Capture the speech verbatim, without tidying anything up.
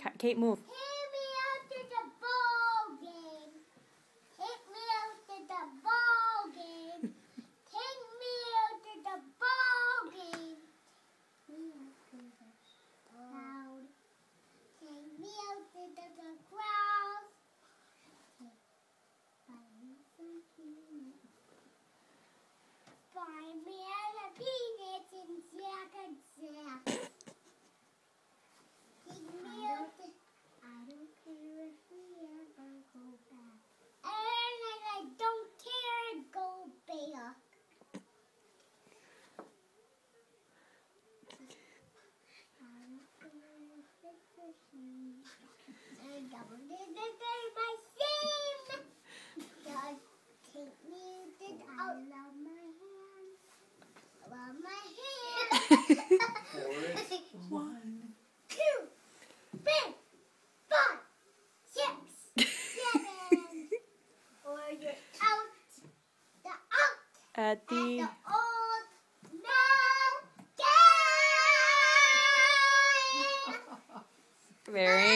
Kate, move. Take me out to the ball game. Take me out to the ball game. Take me out to the ball game. Take me out to the crowd. Find me out of peanuts and Jack and Jack. Take me out to... I don't care if we ever go back. And I don't care to go back. I don't care if it's the same. And I don't care my same. God, take me to the... I love my hands. I love my hands. One. Two, three, five, six, seven. Or you're out, the out, At the... at the old man game. Very